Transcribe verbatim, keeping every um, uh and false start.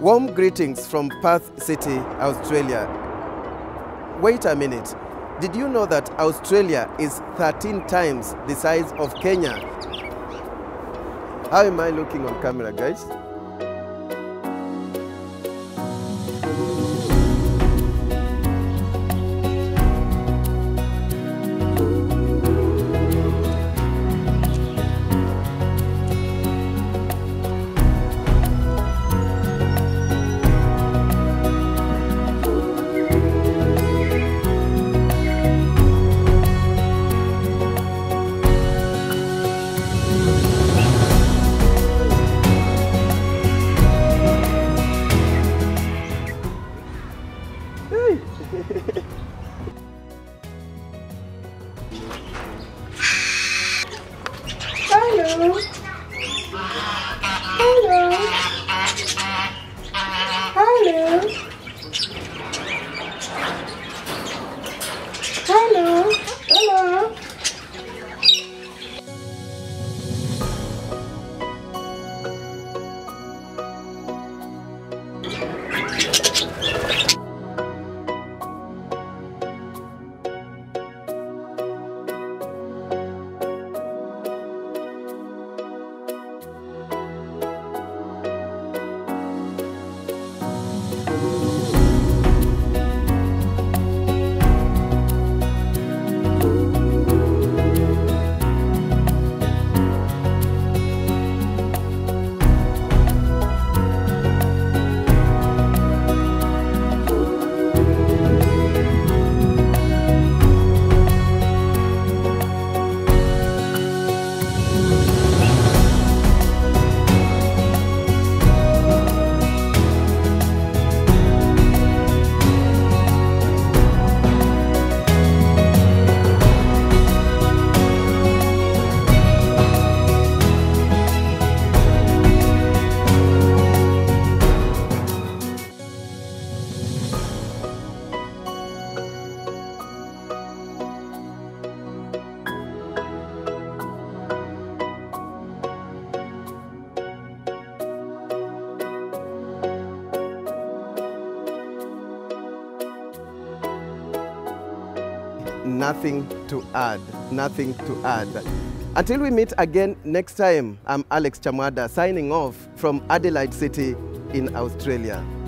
Warm greetings from Perth City, Australia. Wait a minute. Did you know that Australia is thirteen times the size of Kenya? How am I looking on camera, guys? Hello. Hello. Hello. Hello. Hello. Nothing to add, nothing to add. Until we meet again next time, I'm Alex Chamwada signing off from Adelaide City in Australia.